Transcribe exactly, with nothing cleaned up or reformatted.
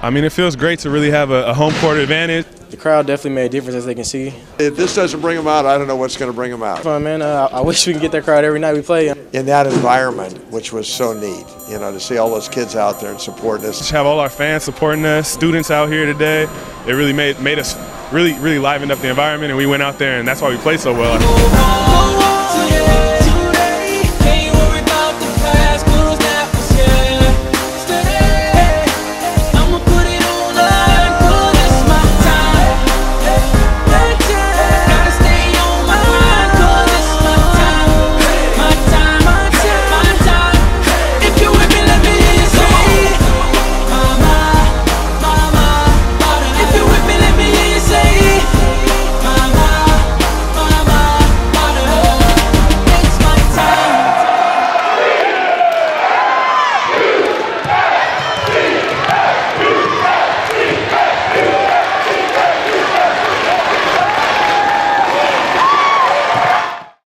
I mean, it feels great to really have a, a home court advantage. The crowd definitely made a difference, as they can see. If this doesn't bring them out, I don't know what's going to bring them out. Fun, man. Uh, I wish we could get that crowd every night we play. In that environment, which was so neat, you know, to see all those kids out there and supporting us. Just have all our fans supporting us, students out here today. It really made made us really, really livened up the environment, and we went out there, and that's why we played so well.